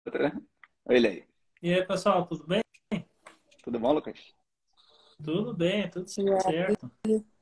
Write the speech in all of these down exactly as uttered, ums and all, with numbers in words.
Olha aí. E aí, pessoal, tudo bem? Tudo bom, Lucas? Tudo bem, tudo E aí, certo.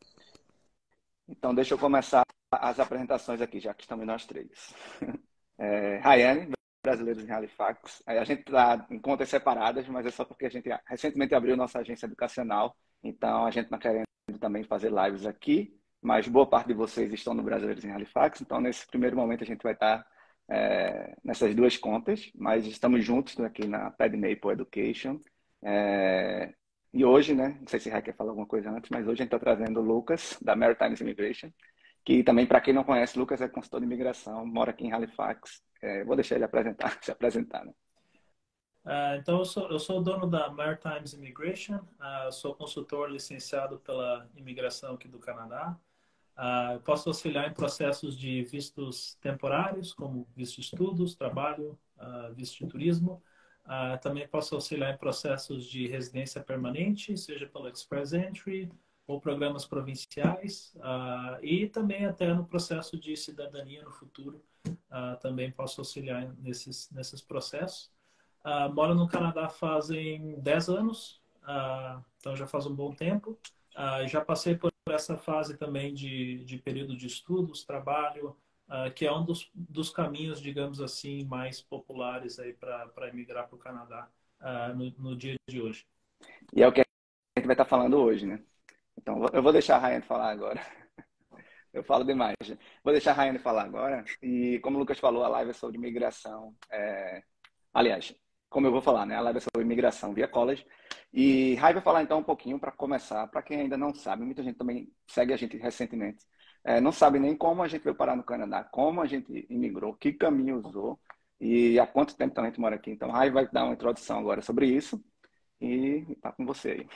Então, deixa eu começar as apresentações aqui, já que estamos nós três. É, Rayane, brasileiros em Halifax. É, a gente está em contas separadas, mas é só porque a gente recentemente abriu nossa agência educacional, então a gente está querendo também fazer lives aqui, mas boa parte de vocês estão no Brasileiros em Halifax, então nesse primeiro momento a gente vai estar é, nessas duas contas, mas estamos juntos aqui na PedMaple Education. É, e hoje, né, não sei se o Rai quer falar alguma coisa antes, mas hoje a gente está trazendo o Lucas, da Maritime Immigration, que também, para quem não conhece, Lucas é consultor de imigração, mora aqui em Halifax. É, vou deixar ele apresentar, se apresentar, né? Ah, então, eu sou, eu sou o dono da Maritime Immigration, ah, sou consultor licenciado pela imigração aqui do Canadá. Ah, eu posso auxiliar em processos de vistos temporários, como visto de estudos, trabalho, ah, visto de turismo. Ah, também posso auxiliar em processos de residência permanente, seja pelo Express Entry ou programas provinciais. Ah, e também até no processo de cidadania no futuro, ah, também posso auxiliar nesses, nesses processos. Ah, moro no Canadá fazem dez anos, ah, então já faz um bom tempo. Ah, já passei por essa fase também de, de período de estudos, trabalho, ah, que é um dos, dos caminhos, digamos assim, mais populares aí para emigrar para o Canadá, ah, no, no dia de hoje. E é o que a gente vai estar falando hoje, né? Então, eu vou deixar a Rayane falar agora. Eu falo demais. Vou deixar a Rayane falar agora. E como o Lucas falou, a live é sobre imigração. É... Aliás, como eu vou falar, né? A live é sobre imigração via college. E Rai vai falar então um pouquinho para começar, para quem ainda não sabe, muita gente também segue a gente recentemente, é, não sabe nem como a gente veio parar no Canadá, como a gente imigrou, que caminho usou e há quanto tempo também a gente mora aqui. Então, Rai vai dar uma introdução agora sobre isso e tá com você aí.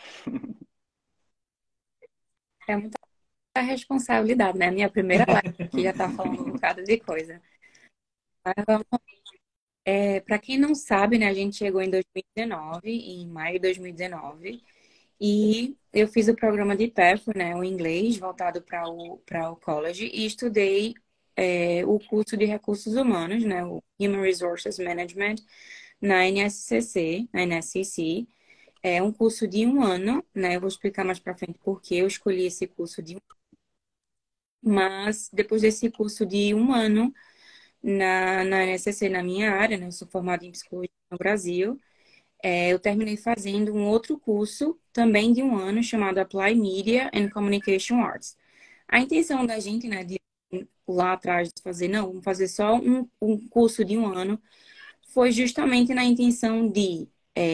é muita responsabilidade, né? Minha primeira live aqui já tá falando um bocado de coisa. Mas vamos, é, para quem não sabe, né? A gente chegou em dois mil e dezenove, em maio de dois mil e dezenove, e eu fiz o programa de P E F, né? O inglês voltado para o, para o college e estudei é, o curso de recursos humanos, né? O Human Resources Management na N S C C, na N S C C. É um curso de um ano, né? Eu vou explicar mais para frente por que eu escolhi esse curso de um ano. Mas depois desse curso de um ano na, na N S C C, na minha área, né? Eu sou formada em psicologia no Brasil. É, eu terminei fazendo um outro curso, também de um ano, chamado Apply Media and Communication Arts. A intenção da gente, né, de lá atrás de fazer, não, vamos fazer só um, um curso de um ano, foi justamente na intenção de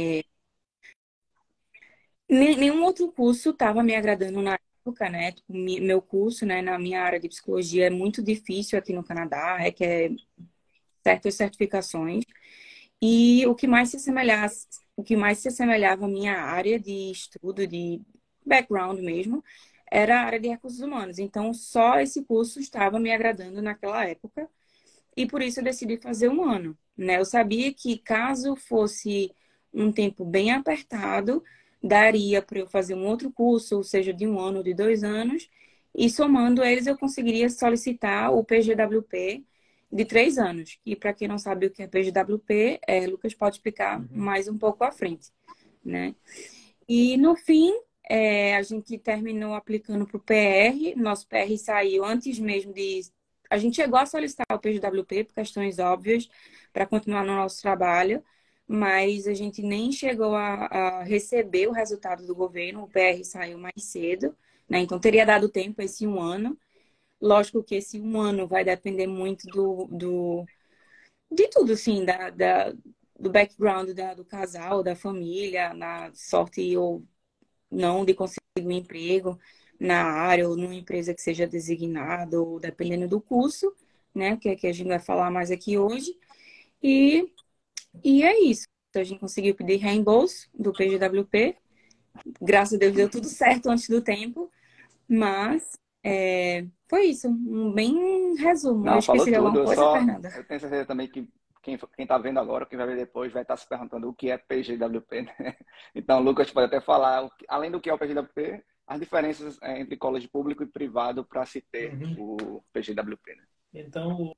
Ne- nenhum outro curso estava me agradando na época, né? Tipo, mi- meu curso, né, na minha área de psicologia é muito difícil aqui no Canadá, requer certas certificações. E o que mais se assemelhasse, o que mais se assemelhava à minha área de estudo, de background mesmo, era a área de recursos humanos. Então, só esse curso estava me agradando naquela época, e por isso eu decidi fazer um ano, né? Eu sabia que caso fosse um tempo bem apertado, daria para eu fazer um outro curso, ou seja, de um ano ou de dois anos, e somando eles eu conseguiria solicitar o P G W P de três anos. E para quem não sabe o que é P G W P, é, Lucas pode explicar Uhum. mais um pouco à frente, né? E no fim, é, a gente terminou aplicando para o P R. Nosso P R saiu antes mesmo de. A gente chegou a solicitar o P G W P por questões óbvias para continuar no nosso trabalho, mas a gente nem chegou a, a receber o resultado do governo. O P R saiu mais cedo, né? Então teria dado tempo esse um ano. Lógico que esse um ano vai depender muito do, do de tudo, assim, da, da, do background da, do casal, da família, na sorte ou não de conseguir um emprego na área ou numa empresa que seja designada, ou dependendo do curso, né? Que é que a gente vai falar mais aqui hoje. E, e é isso. Então, a gente conseguiu pedir reembolso do P G W P. Graças a Deus deu tudo certo antes do tempo, mas é, foi isso. Um bem resumo. Eu Não, falou esqueci de alguma tudo. Eu coisa, só, Fernanda? eu tenho certeza também que quem, quem tá vendo agora, quem vai ver depois, vai estar se perguntando o que é P G W P, né? Então, o Lucas pode até falar, o que- além do que é o P G W P, as diferenças é, entre colégio público e privado para se ter Uhum. o P G W P, né? Então,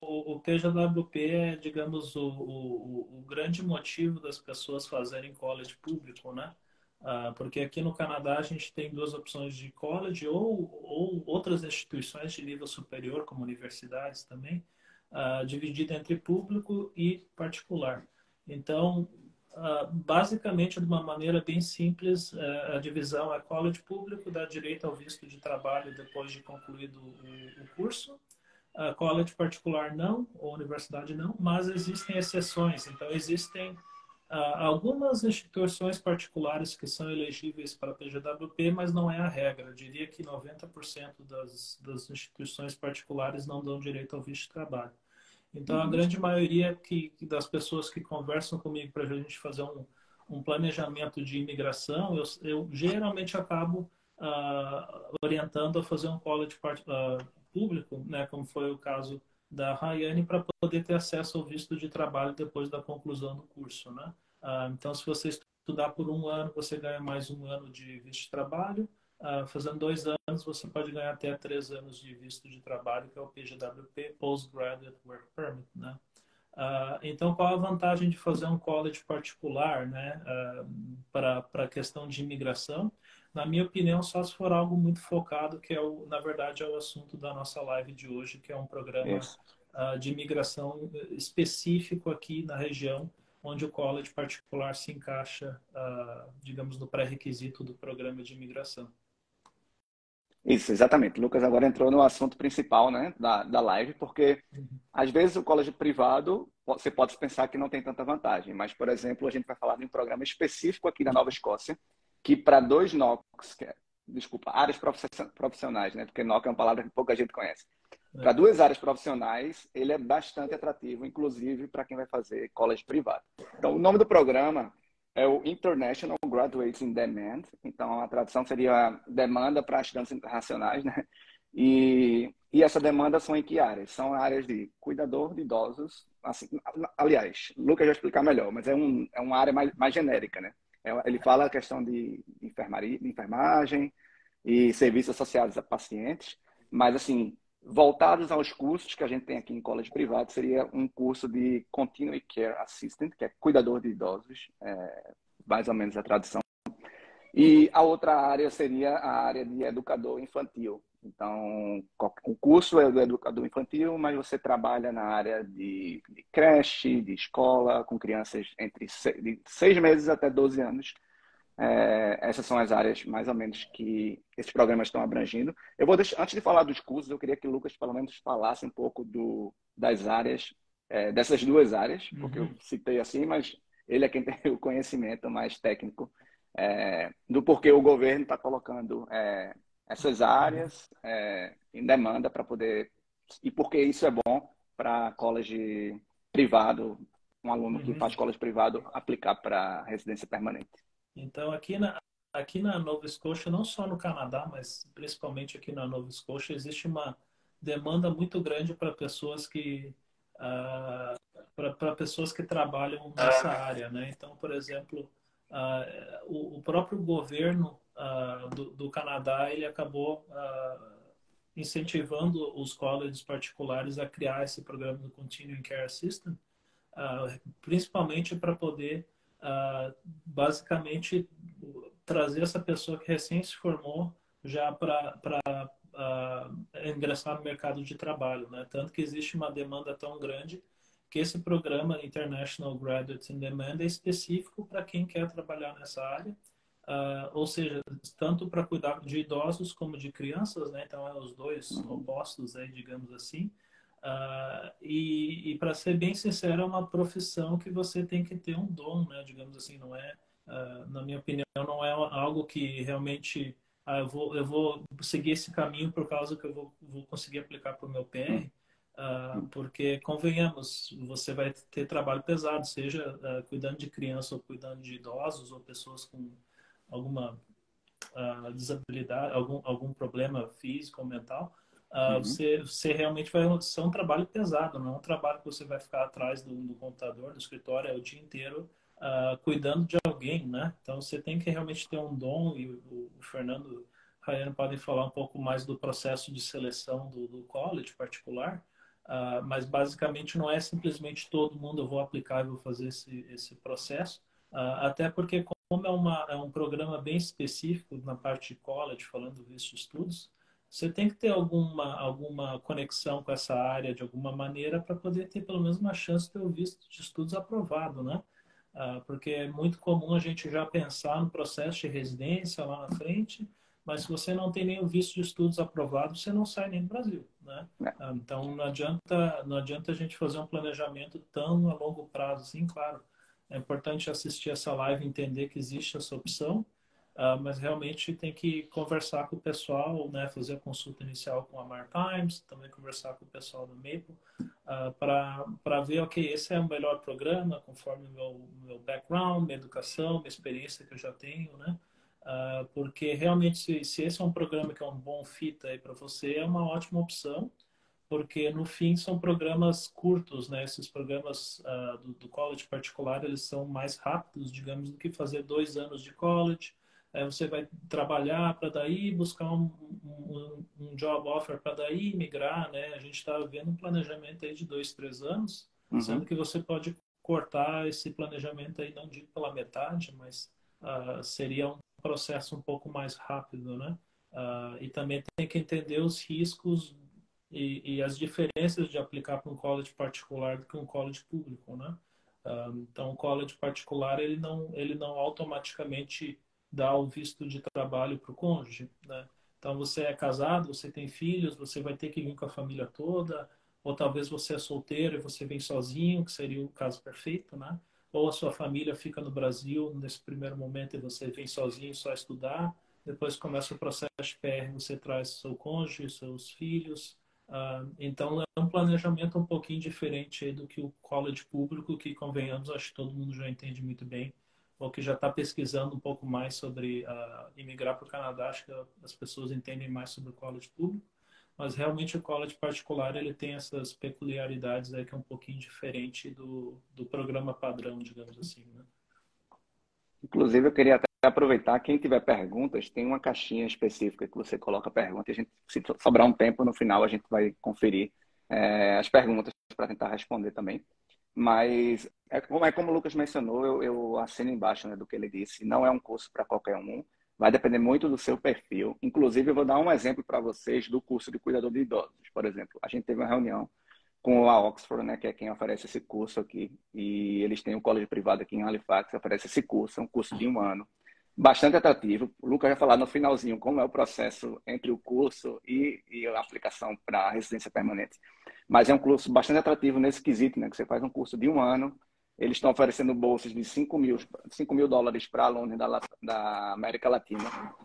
o P J W P é, digamos, o, o, o grande motivo das pessoas fazerem college público, né? Ah, porque aqui no Canadá a gente tem duas opções de college ou, ou outras instituições de nível superior, como universidades também, ah, dividida entre público e particular. Então, ah, basicamente, de uma maneira bem simples, ah, a divisão é college público, dá direito ao visto de trabalho depois de concluído o, o curso. Uh, college particular não, ou universidade não, mas existem exceções. Então, existem uh, algumas instituições particulares que são elegíveis para P J W P, mas não é a regra. Eu diria que noventa por cento das, das instituições particulares não dão direito ao visto de trabalho. Então, a Uhum. grande maioria que, que das pessoas que conversam comigo para a gente fazer um, um planejamento de imigração, eu, eu geralmente acabo uh, orientando a fazer um college part, uh, público, né, como foi o caso da Rayane, para poder ter acesso ao visto de trabalho depois da conclusão do curso, né? Uh, então, se você estudar por um ano, você ganha mais um ano de visto de trabalho. Uh, fazendo dois anos, você pode ganhar até três anos de visto de trabalho, que é o P J W P, Postgraduate Work Permit, né? Uh, então, qual a vantagem de fazer um college particular, né, uh, para a questão de imigração? Na minha opinião, só se for algo muito focado, que é o, na verdade é o assunto da nossa live de hoje, que é um programa Isso. uh, de imigração específico aqui na região, onde o college particular se encaixa, uh, digamos, no pré-requisito do programa de imigração. Isso, exatamente. O Lucas agora entrou no assunto principal, né, da, da live, porque Uhum. às vezes o colégio privado, você pode pensar que não tem tanta vantagem, mas, por exemplo, a gente vai falar de um programa específico aqui na Nova Escócia, que para dois N O Cs, que é, desculpa, áreas profissionais, né, porque N O C é uma palavra que pouca gente conhece. Para É. duas áreas profissionais, ele é bastante atrativo, inclusive para quem vai fazer college privado. Então, o nome do programa é o International Graduates in Demand. Então, a tradução seria demanda para estudantes internacionais, né? E, e essa demanda são em que áreas? São áreas de cuidador de idosos. Assim, aliás, o Lucas vai explicar melhor, mas é, um, é uma área mais, mais genérica, né? Ele fala a questão de, enfermaria, de enfermagem e serviços associados a pacientes, mas, assim, voltados aos cursos que a gente tem aqui em college privado, seria um curso de Continuing Care Assistant, que é cuidador de idosos, é, mais ou menos a tradução. E a outra área seria a área de educador infantil. Então, o curso é do educador infantil, mas você trabalha na área de, de creche, de escola, com crianças entre seis, de seis meses até doze anos. É, essas são as áreas, mais ou menos, que esses programas estão abrangindo. Eu vou deixar, antes de falar dos cursos, eu queria que o Lucas, pelo menos, falasse um pouco do, das áreas, é, dessas duas áreas, porque eu Uhum. citei assim, mas ele é quem tem o conhecimento mais técnico, é, do porquê o governo está colocando é, essas Uhum. áreas é, em demanda para poder... E porque isso é bom para college privado, um aluno que Uhum. faz college privado aplicar para residência permanente. Então, aqui na, aqui na Nova Escócia, não só no Canadá, mas principalmente aqui na Nova Escócia, existe uma demanda muito grande para pessoas que ah, para pessoas que trabalham nessa área, né? Então, por exemplo, ah, o, o próprio governo ah, do, do Canadá ele acabou ah, incentivando os colleges particulares a criar esse programa do Continuing Care Assistant, uh, principalmente para poder uh, basicamente trazer essa pessoa que recém se formou já para uh, ingressar no mercado de trabalho, né? Tanto que existe uma demanda tão grande que esse programa International Graduates in Demand é específico para quem quer trabalhar nessa área, uh, ou seja, tanto para cuidar de idosos como de crianças, né? Então, é os dois Uhum. opostos, aí, digamos assim. Uh, e, e para ser bem sincero, é uma profissão que você tem que ter um dom, né? Digamos assim, não é, uh, na minha opinião, não é algo que realmente uh, eu, vou, eu vou seguir esse caminho por causa que eu vou, vou conseguir aplicar para o meu P R, uh, Uhum. porque, convenhamos, você vai ter trabalho pesado, seja uh, cuidando de criança ou cuidando de idosos ou pessoas com alguma uh, desabilidade, algum, algum problema físico ou mental. Uh, Uhum. você, você realmente vai ser um trabalho pesado, não é um trabalho que você vai ficar atrás do, do computador, do escritório, é o dia inteiro uh, cuidando de alguém, né? Então você tem que realmente ter um dom, e o, o Fernando e o Rayane podem falar um pouco mais do processo de seleção do, do college particular, Uh, mas basicamente não é simplesmente todo mundo eu vou aplicar e vou fazer esse, esse processo, uh, até porque como é, uma, é um programa bem específico na parte de college, falando do visto de estudos, você tem que ter alguma, alguma conexão com essa área de alguma maneira para poder ter pelo menos uma chance de ter o visto de estudos aprovado, né? Uh, porque é muito comum a gente já pensar no processo de residência lá na frente, mas se você não tem nem o visto de estudos aprovado, você não sai nem do Brasil, né? É. Então, não adianta, não adianta a gente fazer um planejamento tão a longo prazo, assim, claro. É importante assistir essa live e entender que existe essa opção, uh, mas realmente tem que conversar com o pessoal, né? Fazer a consulta inicial com a Maritimes, também conversar com o pessoal do Maple, uh, para ver, ok, esse é o melhor programa, conforme o meu, meu background, minha educação, minha experiência que eu já tenho, né? Uh, porque realmente, se, se esse é um programa que é um bom fit aí para você, é uma ótima opção, porque no fim são programas curtos, né? Esses programas uh, do, do college particular, eles são mais rápidos, digamos, do que fazer dois anos de college. Aí você vai trabalhar para daí buscar um, um, um job offer para daí migrar, né? A gente está vendo um planejamento aí de dois, três anos, sendo Uhum. que você pode cortar esse planejamento aí, não digo pela metade, mas uh, seria um processo um pouco mais rápido, né? Uh, e também tem que entender os riscos e, e as diferenças de aplicar para um college particular do que um college público, né? Uh, então, o college particular, ele não, ele não automaticamente dá o visto de trabalho para o cônjuge, né? Então, você é casado, você tem filhos, você vai ter que vir com a família toda, ou talvez você é solteiro e você vem sozinho, que seria o caso perfeito, né? Ou a sua família fica no Brasil nesse primeiro momento e você vem sozinho só estudar, depois começa o processo de P R, você traz seu cônjuge, seus filhos. Uh, então, é um planejamento um pouquinho diferente do que o college público, que, convenhamos, acho que todo mundo já entende muito bem, ou que já está pesquisando um pouco mais sobre uh, imigrar para o Canadá. Acho que as pessoas entendem mais sobre o college público, mas realmente o college particular ele tem essas peculiaridades aí que é um pouquinho diferente do, do programa padrão, digamos assim, né? Inclusive, eu queria até aproveitar, quem tiver perguntas, tem uma caixinha específica que você coloca a pergunta e a gente, se sobrar um tempo no final, a gente vai conferir é, as perguntas para tentar responder também. Mas, é como, é como o Lucas mencionou, eu, eu assino embaixo, né, do que ele disse, não é um curso para qualquer um, vai depender muito do seu perfil. Inclusive, eu vou dar um exemplo para vocês do curso de cuidador de idosos. Por exemplo, a gente teve uma reunião com a Oxford, né, que é quem oferece esse curso aqui, e eles têm um colégio privado aqui em Halifax que oferece esse curso, é um curso de um ano, bastante atrativo. O Lucas vai falar no finalzinho como é o processo entre o curso e, e a aplicação para a residência permanente. Mas é um curso bastante atrativo nesse quesito, né, que você faz um curso de um ano, eles estão oferecendo bolsas de cinco mil, cinco mil dólares para alunos da, da América Latina.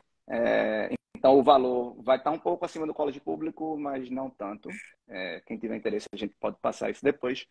É, então, o valor vai estar um pouco acima do college público, mas não tanto. É, quem tiver interesse, a gente pode passar isso depois.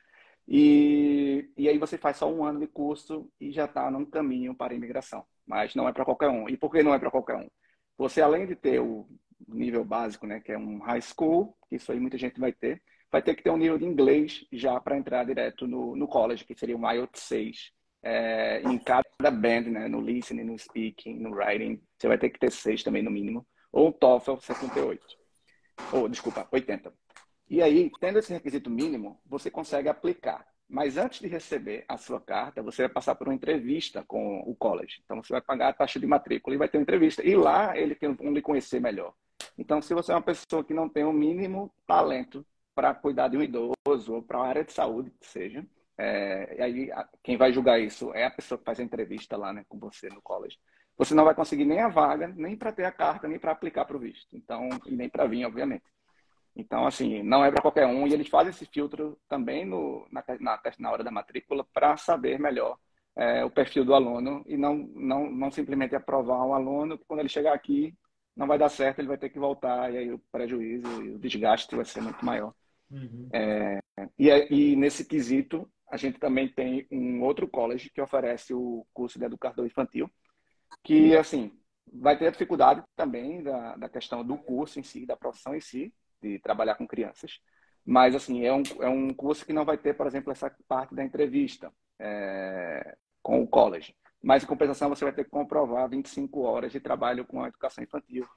E, e aí você faz só um ano de curso e já está num caminho para a imigração. Mas não é para qualquer um. E por que não é para qualquer um? Você, além de ter o nível básico, né, que é um high school, que isso aí muita gente vai ter, vai ter que ter um nível de inglês já para entrar direto no, no college, que seria um I E L T S seis. É, em cada band, né, no listening, no speaking, no writing, você vai ter que ter seis também no mínimo. Ou o TOEFL setenta e oito. Ou, desculpa, oitenta. E aí, tendo esse requisito mínimo, você consegue aplicar. Mas antes de receber a sua carta, você vai passar por uma entrevista com o college. Então, você vai pagar a taxa de matrícula e vai ter uma entrevista. E lá, eles vão lhe conhecer melhor. Então, se você é uma pessoa que não tem o mínimo talento para cuidar de um idoso ou para a área de saúde, que seja, é, e aí quem vai julgar isso é a pessoa que faz a entrevista lá, né, com você no college. Você não vai conseguir nem a vaga, nem para ter a carta, nem para aplicar para o visto. Então, e nem para vir, obviamente. Então, assim, não é para qualquer um. E eles fazem esse filtro também no, na, na, na hora da matrícula para saber melhor é, o perfil do aluno e não, não, não simplesmente aprovar um aluno que quando ele chegar aqui não vai dar certo, ele vai ter que voltar e aí o prejuízo e o desgaste vai ser muito maior. Uhum. É, e, e nesse quesito, a gente também tem um outro college que oferece o curso de educador infantil, que, assim, vai ter dificuldade também da, da questão do curso em si, da profissão em si, de trabalhar com crianças. Mas, assim, é um, é um curso que não vai ter, por exemplo, essa parte da entrevista é, com o college. Mas, em compensação, você vai ter que comprovar vinte e cinco horas de trabalho com a educação infantil.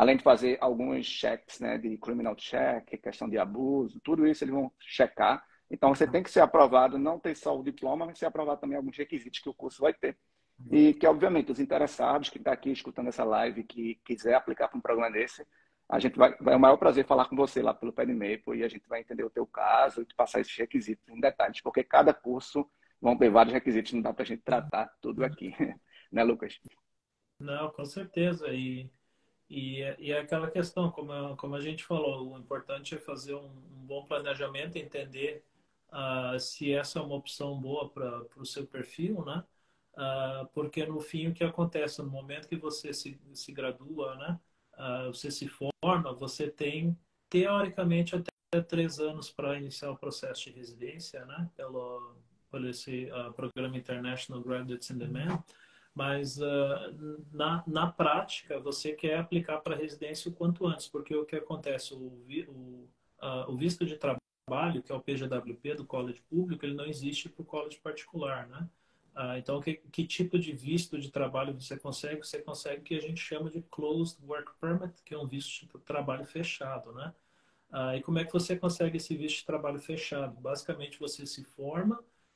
além de fazer alguns checks, né, de criminal check, questão de abuso, tudo isso eles vão checar. Então, você tem que ser aprovado, não ter só o diploma, mas ser aprovado também alguns requisitos que o curso vai ter. E que, obviamente, os interessados que estão aqui escutando essa live, que quiser aplicar para um programa desse, a gente vai, vai é o maior prazer falar com você lá pelo PedMaple e a gente vai entender o teu caso e te passar esses requisitos em detalhes, porque cada curso vão ter vários requisitos, não dá para a gente tratar tudo aqui. Né, Lucas? Não, com certeza. E, e, é- e é aquela questão, como a, como a gente falou, o importante é fazer um, um bom planejamento, entender ah, se essa é uma opção boa para o seu perfil, né? Ah, porque no fim o que acontece no momento que você se, se gradua, né? Ah, você se forma, você tem teoricamente até três anos para iniciar o processo de residência, né? Pelo, por esse ah, programa International Graduates in Demand. Mas uh, na, na prática, você quer aplicar para residência o quanto antes, porque o que acontece, o, vi, o, uh, o visto de trabalho, que é o P G W P do college público, ele não existe para o college particular, né? Uh, então, que, que tipo de visto de trabalho você consegue? Você consegue o que a gente chama de Closed Work Permit, que é um visto de trabalho fechado, né? Uh, e como é que você consegue esse visto de trabalho fechado? Basicamente, você se forma,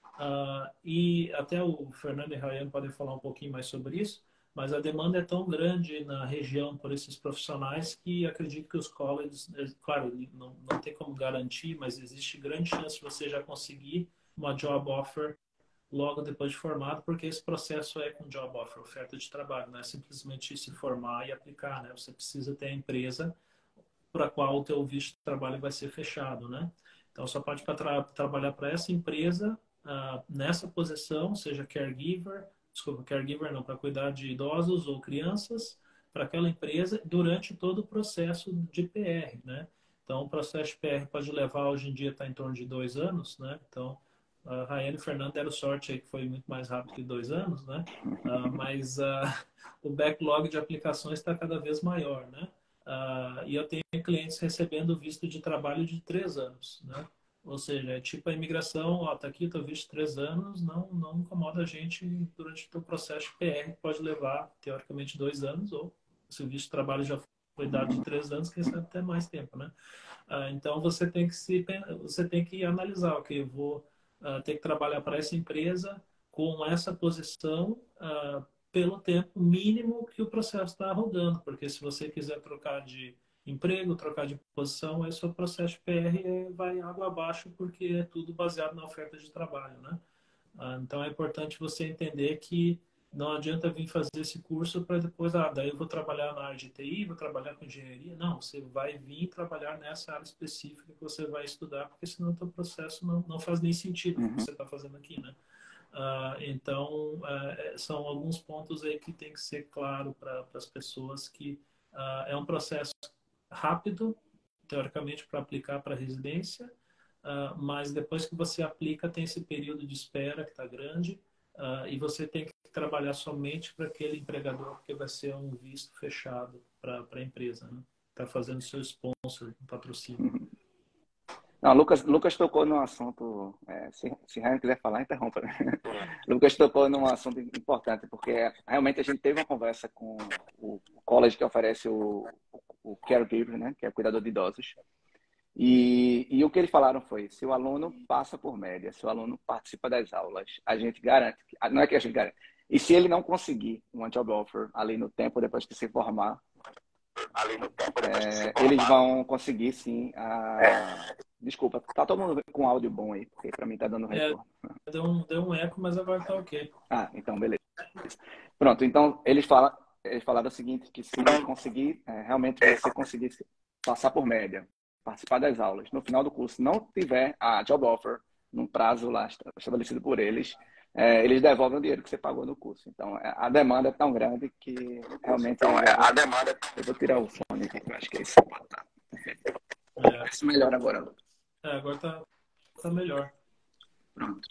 uh, e até o Fernando e o Ryan podem falar um pouquinho mais sobre isso, mas a demanda é tão grande na região por esses profissionais que acredito que os colleges, claro, não, não tem como garantir, mas existe grande chance de você já conseguir uma job offer logo depois de formado, porque esse processo é com job offer, oferta de trabalho, não é simplesmente se formar e aplicar, né? Você precisa ter a empresa para a qual o teu visto de trabalho vai ser fechado, né? Então, só pode para tra trabalhar para essa empresa uh, nessa posição, seja caregiver, desculpa, caregiver não, para cuidar de idosos ou crianças, para aquela empresa durante todo o processo de P R, né? Então, o processo de P R pode levar, hoje em dia, está em torno de dois anos, né? Então, a Rayane e o Fernando deram sorte aí que foi muito mais rápido que dois anos, né? Uh, mas uh, o backlog de aplicações está cada vez maior, né? Uh, e eu tenho clientes recebendo visto de trabalho de três anos, né? Ou seja, é tipo a imigração, ó, tá aqui, teu visto de três anos, não, não incomoda a gente durante o teu processo de P R, que pode levar, teoricamente, dois anos, ou se o visto de trabalho já foi dado de três anos, quem sabe até mais tempo, né? Uh, então, você tem que se, você tem que analisar, ok, eu vou uh, ter que trabalhar para essa empresa com essa posição, uh, pelo tempo mínimo que o processo está rodando, porque se você quiser trocar de emprego, trocar de posição, aí seu processo de P R vai água abaixo, porque é tudo baseado na oferta de trabalho, né? Ah, então é importante você entender que não adianta vir fazer esse curso para depois, ah, daí eu vou trabalhar na área de T I, vou trabalhar com engenharia. Não, você vai vir trabalhar nessa área específica que você vai estudar, porque senão o teu processo não, não faz nem sentido o que Uhum. você está fazendo aqui, né? Uh, então, uh, são alguns pontos aí que tem que ser claro para as pessoas que uh, é um processo rápido, teoricamente, para aplicar para residência, uh, mas depois que você aplica, tem esse período de espera que está grande, uh, e você tem que trabalhar somente para aquele empregador, porque vai ser um visto fechado para a empresa, né? Está fazendo seu sponsor, um patrocínio. Não, Lucas, Lucas tocou num assunto, é, se, se Ryan quiser falar, interrompa, né? Lucas tocou num assunto importante, porque realmente a gente teve uma conversa com o college que oferece o, o caregiver, né, que é o cuidador de idosos, e, e o que eles falaram foi, se o aluno passa por média, se o aluno participa das aulas, a gente garante, não é que a gente garante, e se ele não conseguir uma job offer ali no tempo depois que se formar, ali no tempo depois que se é, eles formar. vão conseguir sim a... Desculpa, tá todo mundo com áudio bom aí, porque para mim tá dando É, retorno. deu um, deu um eco, mas agora tá ok. Ah, então beleza. Pronto, então eles, falam, eles falaram o seguinte, que se conseguir, é, realmente você conseguir passar por média, participar das aulas, no final do curso não tiver a job offer num prazo lá estabelecido por eles, é, eles devolvem o dinheiro que você pagou no curso. Então, a demanda é tão grande que realmente... Então, é, a demanda... Eu vou tirar o fone aqui, que eu acho que é isso. É, Isso melhora agora, Lucas. é, agora tá, tá melhor. Pronto.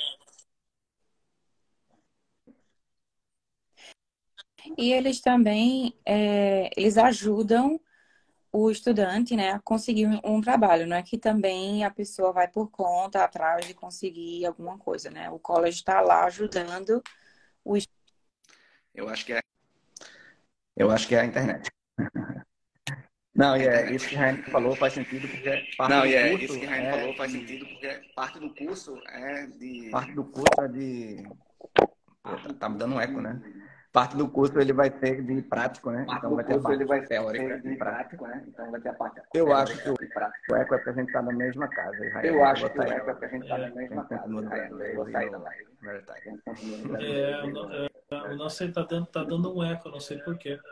E eles também, é, eles ajudam o estudante, né, a conseguir um, um trabalho, não é que também a pessoa vai por conta atrás de conseguir alguma coisa, né? O college está lá ajudando o Eu acho que é, eu acho que é a internet. Não, e é, isso que a Ryan falou faz sentido, porque parte Não, do e é, curso isso que a Raine é falou faz de, sentido, porque parte do curso é de. parte do curso é de, pô, tá, tá me dando um eco, né? Parte do curso ele vai ser de prático, né? Parte Então do vai ter a curso ele parte vai teórica ser e de prática. prático, né? Então vai ter a parte Eu acho que teórica o e prática. o eco é pra gente estar na mesma casa, Israel. Eu Eu acho vou que o sair eco da é pra live. gente estar na É, A gente mesma casa. continua no Ryan. Eu vou brasileiros e sair da no live. Maritime. A gente continua no é, brasileiro eu e não, no. é, eu não sei, tá dando, tá dando um eco, eu não sei por quê.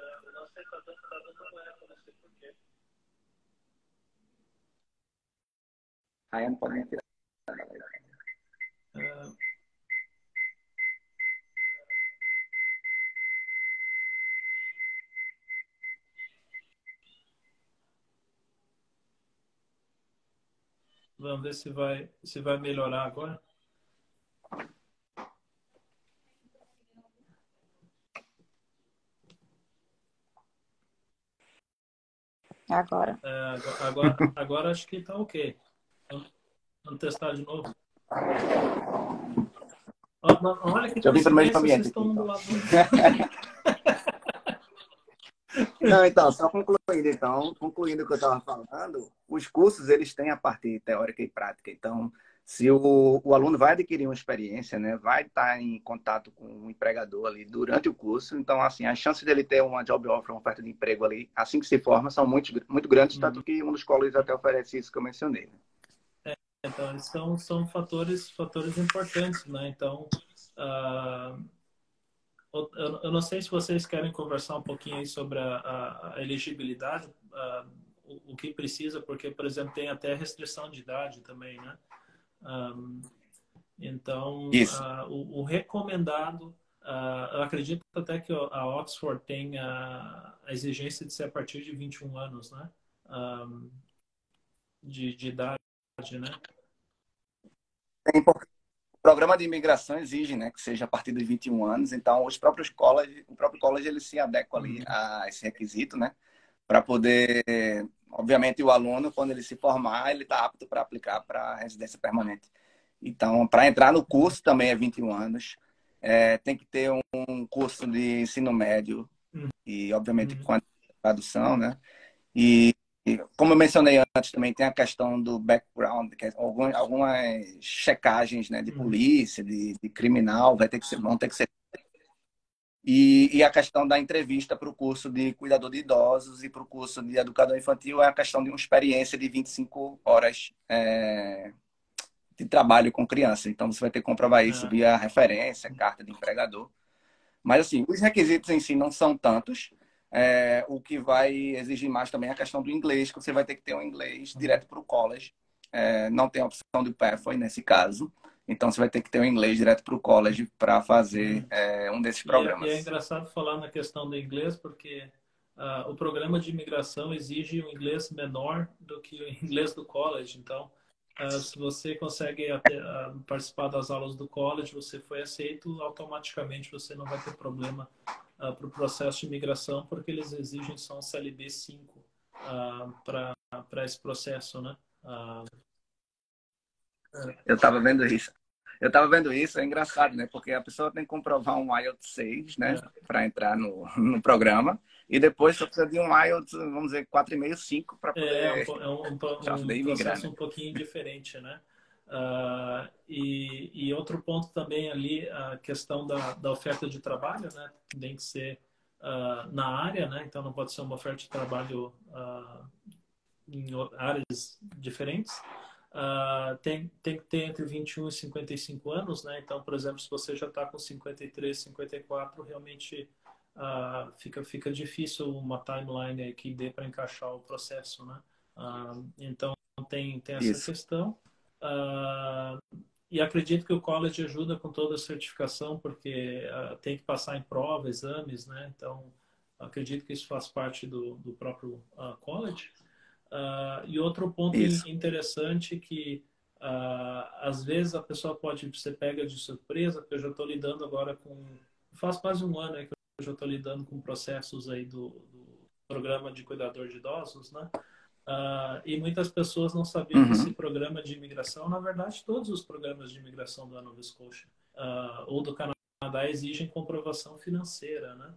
Ryan pode me tirar. É, vamos ver se vai, se vai melhorar agora. Agora. É, agora, agora, agora acho que tá ok. Vamos, vamos testar de novo. Ó, mas olha que Eu vim para o mesmo coincidência, vocês ambiente aqui, estão um do então. lado do outro. Não, então, só concluindo, então, concluindo o que eu estava falando, os cursos, eles têm a parte teórica e prática. Então, se o, o aluno vai adquirir uma experiência, né, vai estar em contato com um empregador ali durante o curso, então, assim, as chances dele ter uma job offer, uma oferta de emprego ali, assim que se forma, são muito, muito grandes, tanto Uhum. que um dos colleges até oferece isso que eu mencionei. Né? Então, eles são, são fatores, fatores importantes, né? Então, ah, eu, eu não sei se vocês querem conversar um pouquinho aí sobre a, a- a elegibilidade, ah, o, o que precisa, porque, por exemplo, tem até restrição de idade também, né? Ah, então, Isso. ah, o, o recomendado, ah, eu acredito até que a Oxford tem a, a exigência de ser a partir de vinte e um anos, né? Ah, de, de idade, né? Tem, porque o programa de imigração exige, né, que seja a partir dos vinte e um anos, então os próprios college, o próprio college ele se adequa ali Uhum. a esse requisito, né? Para poder, obviamente, o aluno, quando ele se formar, ele está apto para aplicar para a residência permanente. Então, para entrar no curso também é vinte e um anos, é, tem que ter um curso de ensino médio Uhum. e, obviamente, Uhum. com a tradução, né? E, e, como eu mencionei antes, também tem a questão do background, que é algumas, algumas checagens, né, de Uhum. polícia, de, de criminal, vai ter que ser, vão ter que ser e, e a questão da entrevista para o curso de cuidador de idosos e para o curso de educador infantil é a questão de uma experiência de vinte e cinco horas é, de trabalho com criança. Então, você vai ter que comprovar isso É. via referência, carta de empregador. Mas, assim, os requisitos em si não são tantos. É, o que vai exigir mais também é a questão do inglês, que você vai ter que ter um inglês direto para o college. É, não tem a opção do Pathway nesse caso. Então, você vai ter que ter um inglês direto para o college para fazer Uhum. é, um desses E é, e é programas. engraçado falar na questão do inglês, porque ah, o programa de imigração exige um inglês menor do que o inglês do college. Então, ah, se você consegue até, ah, participar das aulas do college, você foi aceito, automaticamente você não vai ter problema para o pro processo de imigração, porque eles exigem só um C L B cinco para para esse processo, né? Ah, Eu estava vendo isso. Eu estava vendo isso, é engraçado, né? Porque a pessoa tem que comprovar um I E L T S seis, né? é, Para entrar no, no programa. E depois só precisa de um I E L T S, vamos dizer, quatro vírgula cinco, cinco para É é um, poder po- é um, um já pro- um poder imigrar, processo né? um pouquinho diferente, né? Ah, e, e outro ponto também ali, a questão da, da oferta de trabalho, né? Tem que ser ah, na área, né? Então não pode ser uma oferta de trabalho ah, em o- áreas diferentes. Ah, tem, tem que ter entre vinte e um e cinquenta e cinco anos, né? Então, por exemplo, se você já está com cinquenta e três, cinquenta e quatro, realmente ah, fica, fica difícil uma timeline aí que dê para encaixar o processo, né? Ah, então, tem, tem essa Isso. questão. Ah, e acredito que o college ajuda com toda a certificação, porque ah, tem que passar em prova, exames, né? Então, acredito que isso faz parte do, do próprio ah, college. Uh, e outro ponto Isso. interessante que uh, às vezes a pessoa pode ser pega de surpresa, porque eu já estou lidando agora com, faz quase um ano aí que eu já estou lidando com processos aí do, do programa de cuidador de idosos, né? Uh, e muitas pessoas não sabiam que esse Uhum. programa de imigração, na verdade, todos os programas de imigração da Nova Scotia uh, ou do Canadá exigem comprovação financeira, né?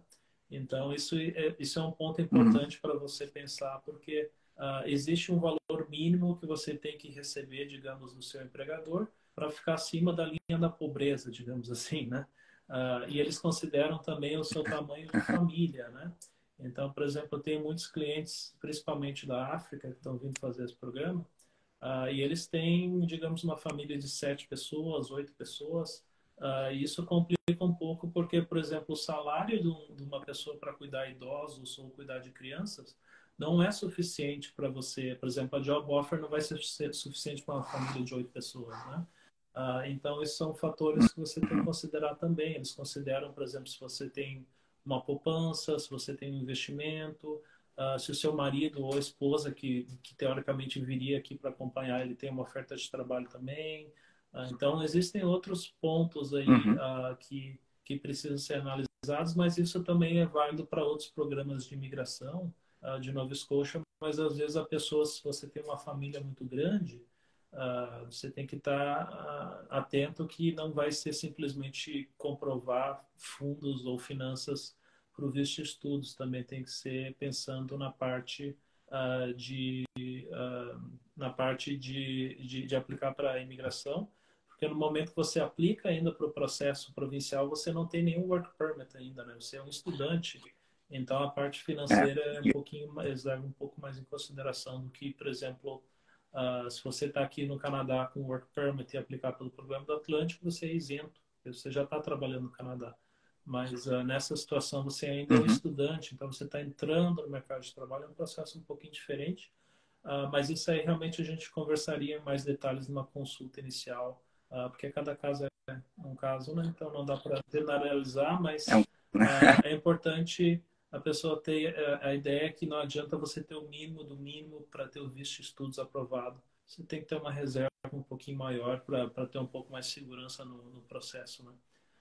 Então, isso é, isso é um ponto Uhum. importante para você pensar, porque uh, existe um valor mínimo que você tem que receber, digamos, do seu empregador para ficar acima da linha da pobreza, digamos assim, né? Uh, e eles consideram também o seu tamanho de família, né? Então, por exemplo, eu tenho muitos clientes, principalmente da África, que estão vindo fazer esse programa, uh, e eles têm, digamos, uma família de sete pessoas, oito pessoas, uh, e isso complica um pouco porque, por exemplo, o salário de, um, de uma pessoa para cuidar de idosos ou cuidar de crianças não é suficiente para você. Por exemplo, a job offer não vai ser suficiente para uma família de oito pessoas, né? Uh, então, esses são fatores que você tem que considerar também. Eles consideram, por exemplo, se você tem uma poupança, se você tem um investimento, uh, se o seu marido ou esposa, que, que teoricamente viria aqui para acompanhar, ele tem uma oferta de trabalho também. Uh, então, existem outros pontos aí Uhum. uh, que, que precisam ser analisados, mas isso também é válido para outros programas de imigração uh, de Nova Scotia. Mas, às vezes, a pessoa, se você tem uma família muito grande, Uh, você tem que estar uh, atento que não vai ser simplesmente comprovar fundos ou finanças para o visto de estudos. Também tem que ser pensando na parte uh, de uh, na parte de, de, de aplicar para a imigração, porque no momento que você aplica ainda para o processo provincial, você não tem nenhum work permit ainda, né? Você é um estudante. Então a parte É. financeira é um pouquinho mais, leva um pouco mais em consideração do que, por exemplo, Uh, se você está aqui no Canadá com Work Permit e aplicar pelo Programa do Atlântico, você é isento, porque você já está trabalhando no Canadá. Mas uh, nessa situação você ainda é um Uhum. estudante, então você está entrando no mercado de trabalho, é um processo um pouquinho diferente. Uh, mas isso aí realmente a gente conversaria em mais detalhes numa consulta inicial, uh, porque cada caso é um caso, né? Então não dá para generalizar, mas É um... uh, é importante a pessoa ter a ideia que não adianta você ter o mínimo do mínimo para ter o visto de estudos aprovado. Você tem que ter uma reserva um pouquinho maior para ter um pouco mais de segurança no, no processo, né?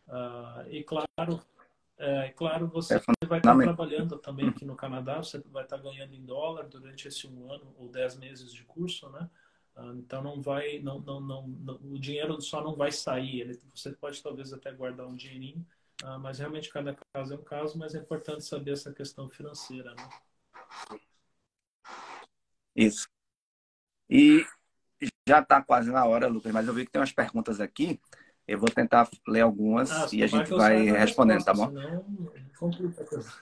Uh, e claro, é, claro, você é vai estar fundamental. trabalhando também aqui no Canadá, você vai estar ganhando em dólar durante esse um ano ou dez meses de curso, né? Uh, então não vai, não, não, não, não, o dinheiro só não vai sair. Ele, você pode talvez até guardar um dinheirinho, uh, mas realmente cada caso é um caso, mas é importante saber essa questão financeira, né? Isso. E já está quase na hora, Lucas, mas eu vi que tem umas perguntas aqui. Eu vou tentar ler Ah, algumas e a tomara gente que eu vai saiba a respondendo, tá resposta, bom? senão complica a coisa.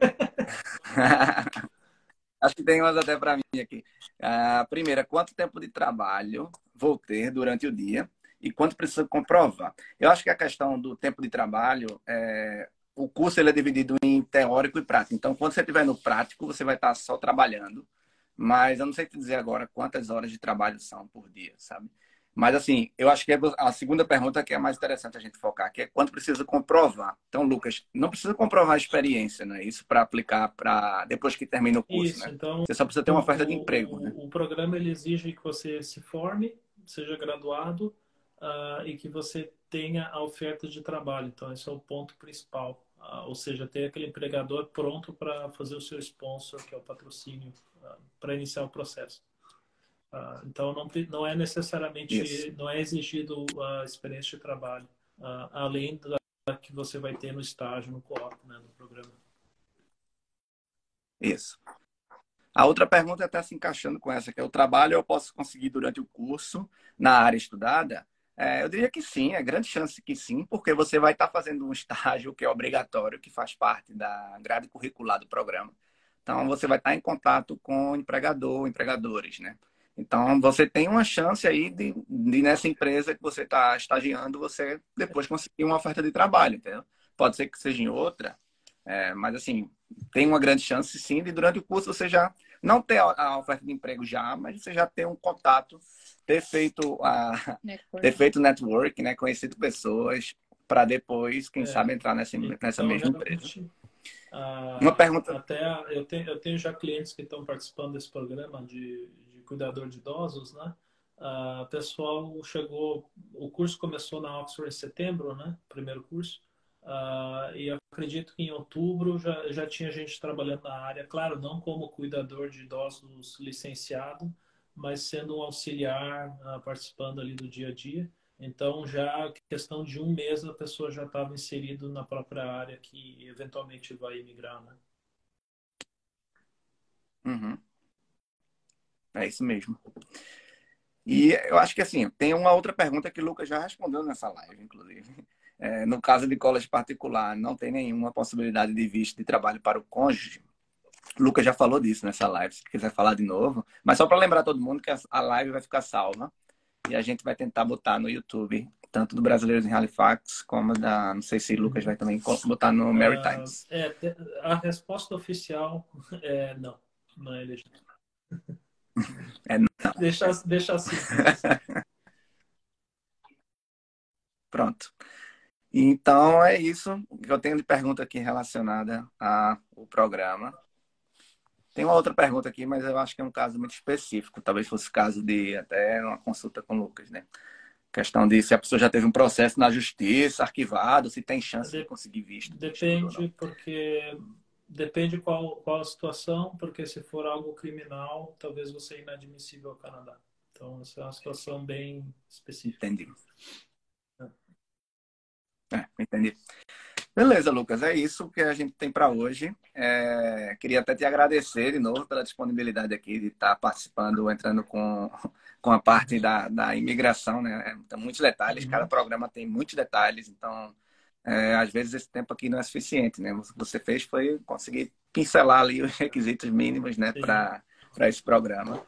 Acho que tem umas até para mim aqui. A primeira, quanto tempo de trabalho vou ter durante o dia e quanto preciso comprovar? Eu acho que a questão do tempo de trabalho, é... o curso ele é dividido em teórico e prático. Então, quando você estiver no prático, você vai estar só trabalhando. Mas eu não sei te dizer agora quantas horas de trabalho são por dia, sabe? Mas, assim, eu acho que a segunda pergunta que é mais interessante a gente focar, que é quanto precisa comprovar. Então, Lucas, não precisa comprovar a experiência, né? Isso para aplicar para depois que termina o curso, Isso, né? então Você só precisa ter uma oferta de emprego, né? o, o, o programa ele exige que você se forme, seja graduado, uh, e que você tenha a oferta de trabalho. Então, esse é o ponto principal. Uh, ou seja, ter aquele empregador pronto para fazer o seu sponsor, que é o patrocínio, uh, para iniciar o processo. Uh, então, não, não é Isso. necessariamente, não é exigido a experiência de trabalho, uh, além da que você vai ter no estágio, no co-op, né, no programa. Isso. A outra pergunta está se encaixando com essa, que é o trabalho eu posso conseguir durante o curso na área estudada? É, eu diria que sim, é grande chance que sim, porque você vai estar fazendo um estágio que é obrigatório, que faz parte da grade curricular do programa. Então, você vai estar em contato com o empregador, empregadores, né? Então, você tem uma chance aí de, de nessa empresa que você está estagiando, você depois conseguir uma oferta de trabalho, entendeu? Pode ser que seja em outra, é, mas assim, tem uma grande chance sim de durante o curso você já não ter a oferta de emprego já, mas você já ter um contato, ter feito a Network. ter feito network, né, conhecido pessoas para depois, quem É, sabe entrar nessa nessa então, mesma empresa. realmente, Uma ah, pergunta, até eu tenho, eu tenho já clientes que estão participando desse programa de, de cuidador de idosos, né? Ah, o pessoal chegou, o curso começou na Oxford em setembro, né? Primeiro curso. Ah, e eu acredito que em outubro já, já tinha gente trabalhando na área, claro, não como cuidador de idosos licenciado, mas sendo um auxiliar, ah, participando ali do dia a dia. Então, já questão de um mês, a pessoa já estava inserido na própria área que eventualmente vai migrar, né? Uhum. É isso mesmo. E eu acho que assim, tem uma outra pergunta que o Lucas já respondeu nessa live, inclusive. É, no caso de college particular, não tem nenhuma possibilidade de visto de trabalho para o cônjuge. O Lucas já falou disso nessa live, se quiser falar de novo. Mas só para lembrar todo mundo que a live vai ficar salva e a gente vai tentar botar no YouTube, tanto do Brasileiros em Halifax, como da. Não sei se o Lucas vai também botar no Uh, Maritimes. é, a resposta oficial é não. Não é legítimo. É, não. Deixa, deixa assim, deixa assim. Pronto. Então é isso que eu tenho de pergunta aqui relacionada ao programa. Tem uma outra pergunta aqui, mas eu acho que é um caso muito específico. Talvez fosse caso de até uma consulta com o Lucas, né? Questão de se a pessoa já teve um processo na justiça, arquivado, se tem chance de De, conseguir visto de estudo ou não. depende, porque depende qual, qual a situação, porque se for algo criminal, talvez você é inadmissível ao Canadá. Então, essa é uma situação bem específica. Entendi. É, entendi. Beleza, Lucas. É isso que a gente tem para hoje. É, queria até te agradecer de novo pela disponibilidade aqui de estar participando, entrando com, com a parte da, da imigração, né? Tem muitos detalhes, Uhum. cada programa tem muitos detalhes, então é, às vezes esse tempo aqui não é suficiente, né? O que você fez foi conseguir pincelar ali os requisitos mínimos, né, para para esse programa.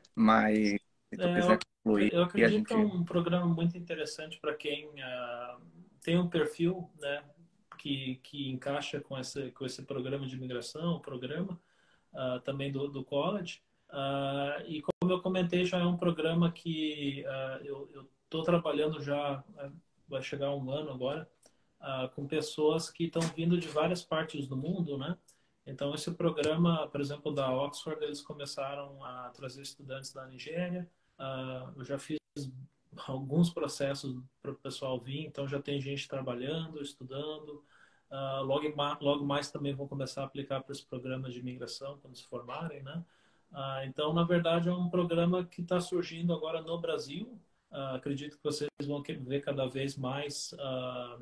Mas se tu É, quiser eu, concluir, eu e a acredito que é gente. um programa muito interessante para quem uh, tem um perfil, né, que, que encaixa com esse, com esse programa de imigração, o programa uh, também do, do college. Uh, e como eu comentei, já é um programa que uh, eu estou trabalhando já, uh, vai chegar um ano agora, uh, com pessoas que estão vindo de várias partes do mundo, né? Então, esse programa, por exemplo, da Oxford, eles começaram a trazer estudantes da Nigéria. Uh, eu já fiz alguns processos para o pessoal vir, então já tem gente trabalhando, estudando. Uh, logo, logo mais também vão começar a aplicar para os programas de imigração quando se formarem, né? Uh, então, na verdade, é um programa que está surgindo agora no Brasil. Uh, acredito que vocês vão ver cada vez mais uh,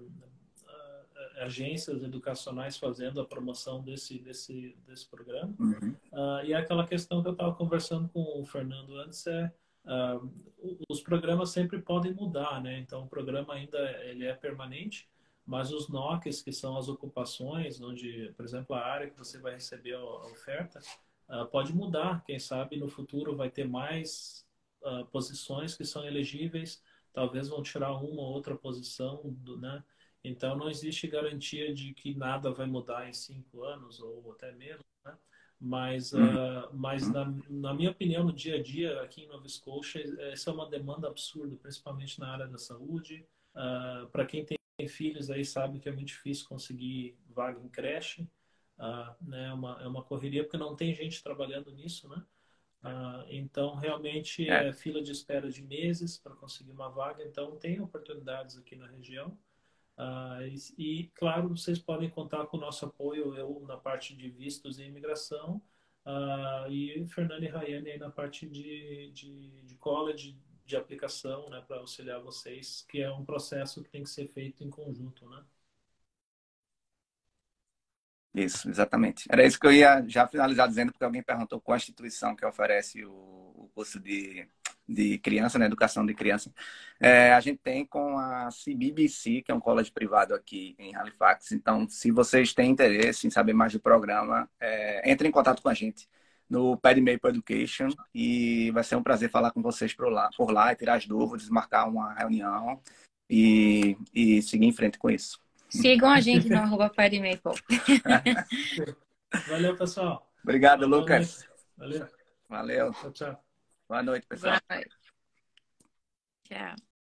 uh, agências educacionais fazendo a promoção desse, desse, desse programa. Uhum. Uh, e aquela questão que eu estava conversando com o Fernando antes é uh, os programas sempre podem mudar, né? Então, o programa ainda ele é permanente, mas os N O Cs, que são as ocupações, onde, por exemplo, a área que você vai receber a oferta, uh, pode mudar. Quem sabe no futuro vai ter mais uh, posições que são elegíveis, talvez vão tirar uma ou outra posição, do, né? Então, não existe garantia de que nada vai mudar em cinco anos ou até menos, né? Mas, Uhum. uh, mas na, na minha opinião, no dia a dia, aqui em Nova Scotia, essa é uma demanda absurda, principalmente na área da saúde. Uh, para quem tem filhos aí sabe que é muito difícil conseguir vaga em creche. Uh, né? é, uma, é uma correria, porque não tem gente trabalhando nisso, né? Uh, então, realmente, É. é fila de espera de meses para conseguir uma vaga. Então, tem oportunidades aqui na região. Uh, e, e, claro, vocês podem contar com o nosso apoio, eu na parte de vistos e imigração, uh, e Fernando e Rayane aí na parte de, de, de college, de aplicação, né, para auxiliar vocês, que é um processo que tem que ser feito em conjunto, né? Isso, exatamente. Era isso que eu ia já finalizar dizendo, porque alguém perguntou qual a instituição que oferece o, o curso de, de criança, né, educação de criança. É, a gente tem com a C B B C, que é um college privado aqui em Halifax. Então, se vocês têm interesse em saber mais do programa, é, entre em contato com a gente no Pad Maple Education e vai ser um prazer falar com vocês por lá, por lá e tirar as dúvidas, marcar uma reunião e, e seguir em frente com isso. Sigam a gente no arroba Pad Maple. Valeu, pessoal. Obrigado, Boa Lucas. noite. Valeu. Valeu. Tchau, tchau. Boa noite, pessoal. Boa noite. Tchau.